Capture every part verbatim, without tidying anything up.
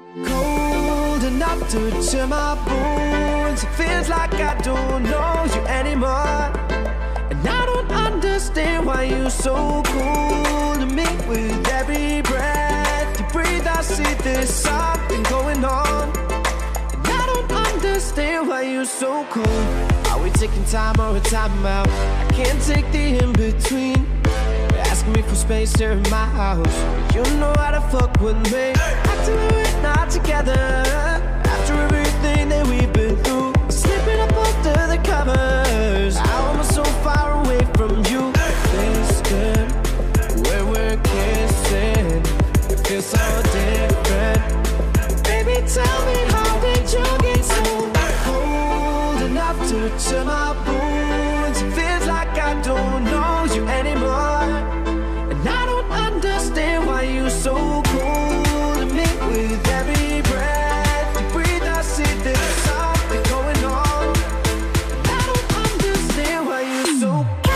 Cold enough to chill my bones. It feels like I don't know you anymore, and I don't understand why you're so cool to me. With every breath you breathe, I see there's something going on, and I don't understand why you're so cool. Are we taking time or a time out? I can't take the in-between. Asking me for space here in my house, you know how to fuck with me. After we're not together, after everything that we've been through, slipping up under the covers. How am I so far away from you? This good, where we're kissing, it feels so different. Baby, tell me, how did you get so cold enough to chill my bones? It feels like I don't know you anymore, and I don't understand why you're so cool to me. With every breath you breathe, I see there's something going on, and I don't understand why you're so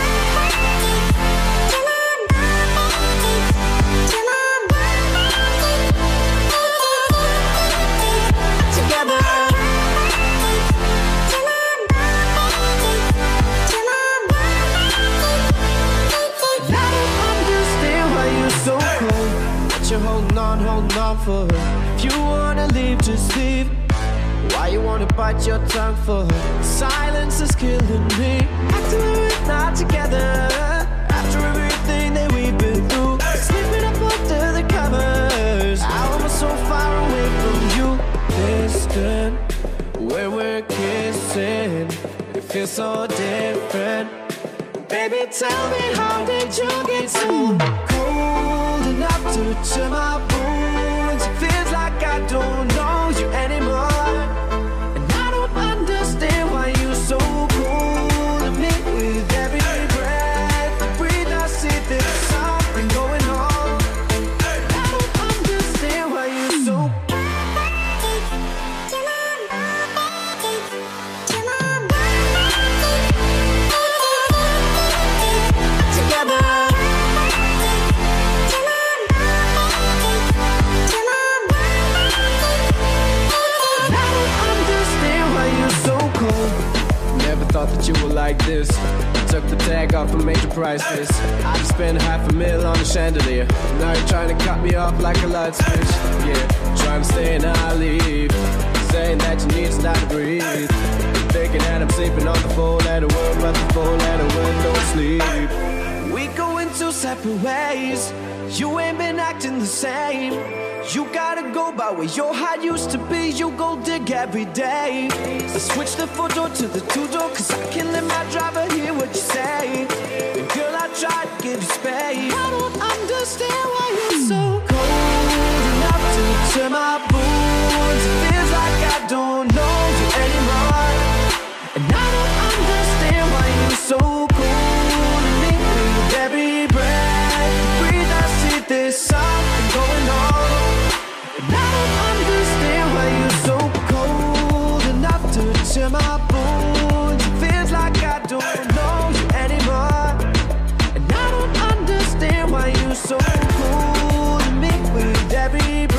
together. So cold, but you're holding on, holding on for her. If you wanna leave, just leave. Why you wanna bite your tongue for her? Silence is killing me. After we're not together, after everything that we've been through, sleeping up under the covers. How am I so far away from you? Distant, where we're kissing, it feels so different. Baby, tell me, how did you get so cold enough to chill my bones? It feels like I don't know you anymore, and I don't understand why you're so cool to me. With every breath you breathe, I see there's something going on, and I don't understand why you're so together. Never thought that you were like this. Took the tag off a major price list. I just spent half a mil on a chandelier. Now you're trying to cut me off like a light switch. Yeah, trying to stay and I leave, saying that you need time to breathe. Thinking that I'm sleeping on the full letter word, but the full letter word don't sleep. We go in two separate ways. You ain't been acting the same. You gotta go by where your heart used to be. You go dig every day. So switch the four door to the two door, cause I can't let my driver hear what you say. And girl, I tried to give you space. I don't understand why you're so cold enough to chill my bones. It feels like I don't know you anymore, and I don't understand why you're so cool to me. With every breath you breathe, I see there's something going on, and I don't understand why you're so cold enough to chill my bones. It feels like I don't know you anymore, and I don't understand why you're so cool to me. With every